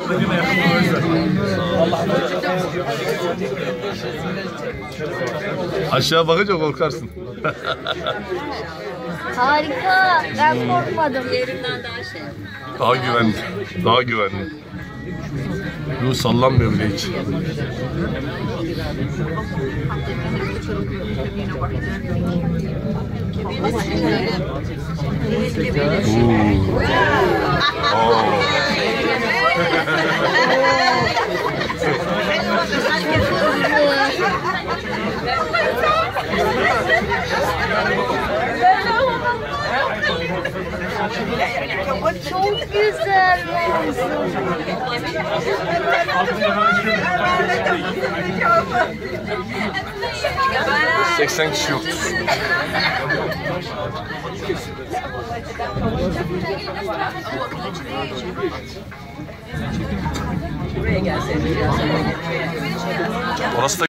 Aşağı bakınca korkarsın. Harika. Ben korkmadım. Yerinden daha şey. Daha güvenli. Daha güvenli. Yok, sallanmıyor bile hiç. Çok güzel manzara. 80 kişi yok. Orası da